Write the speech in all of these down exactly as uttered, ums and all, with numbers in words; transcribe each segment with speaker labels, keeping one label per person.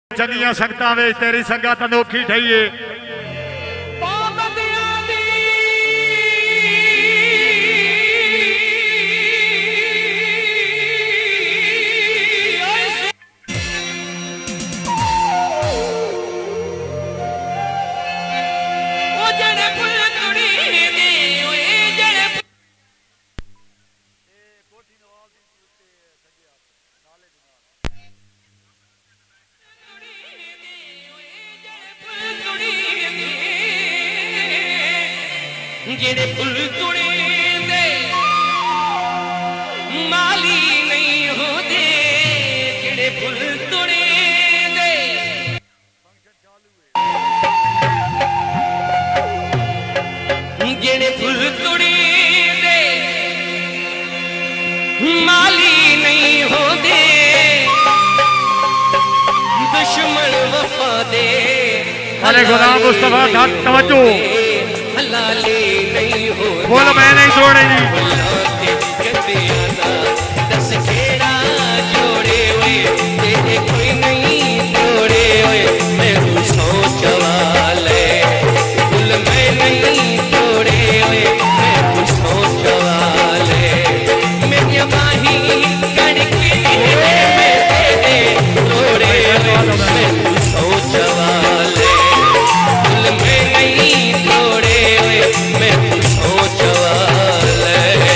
Speaker 1: चंगियां संगतां विच तेरी संगत अनोखी ठईए
Speaker 2: जेड़े फुल तुड़े दे माली नहीं होते, जेड़े फुल तुड़े दे जेड़े फुल तुड़े दे माली नहीं होते, दुश्मन वफा दे
Speaker 1: अरे गुलाम मुस्तफा था तवज्जो बोल मैं नहीं छोड़ेगी
Speaker 2: दस खेड़ा जोड़े हुए तेरे कोई नहीं जोड़े हुए मैं तू सोच वाले फुल मैं नहीं जोड़े हुए मैं तू सोच वाले मेरी माही कड़के मैं तेरे जोड़े हुए मैं तू सोच वाले फुल मैं नहीं जोड़े हुए मैं तू सोच वाले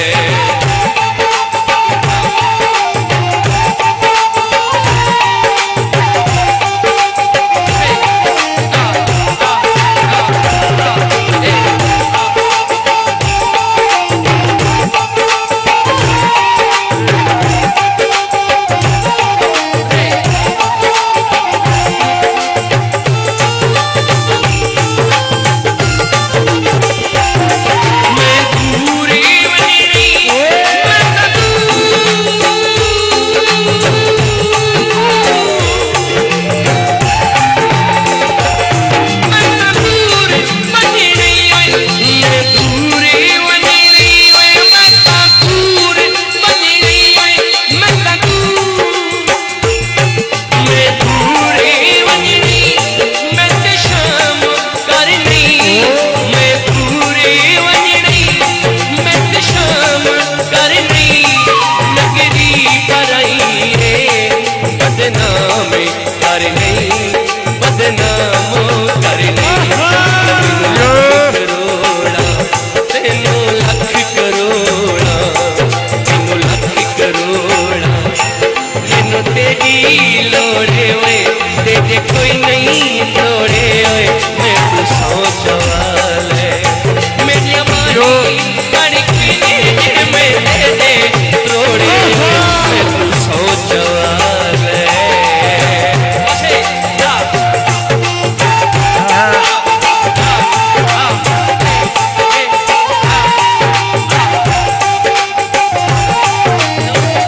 Speaker 2: कोई नहीं तोड़े हुए मैं तू सोच वाले मेरी मानी कड़के मैं तेरे तोड़े हुए मैं तू सोच वाले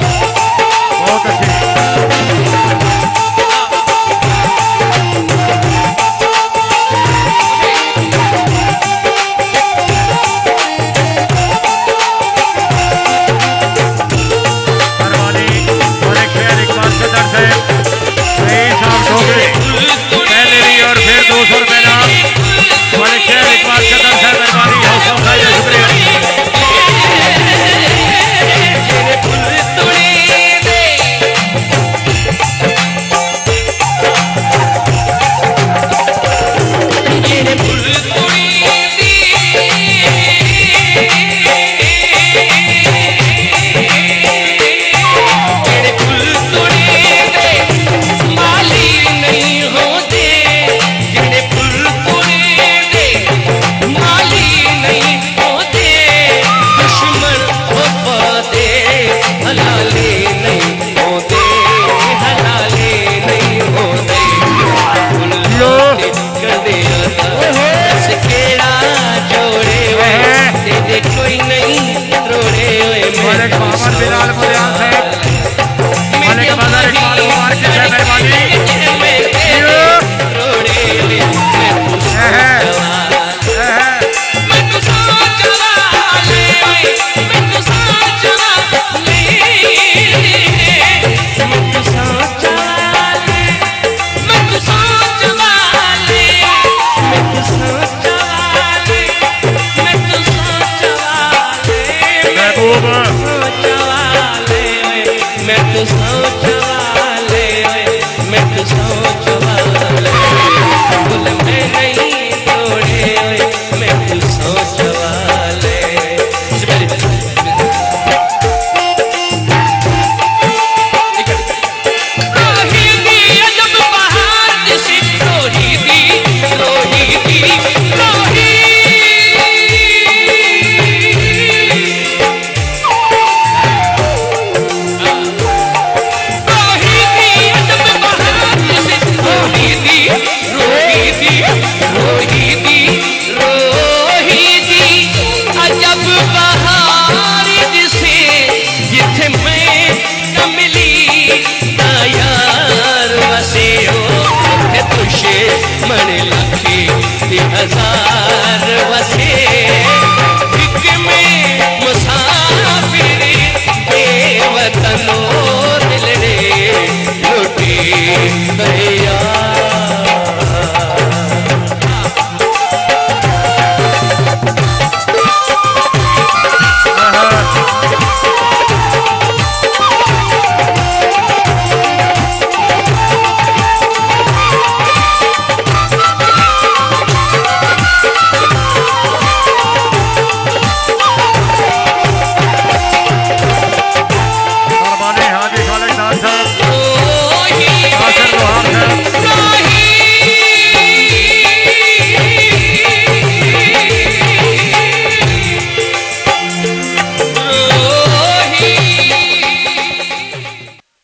Speaker 1: बहुत अच्छी
Speaker 2: सोच वाले फुल मैं नहीं तोड़े हुए मैं तू सोच वाले मन लखी हजार वसे हिक में मुसाफिर बेवतनो दिल रे लुटी गया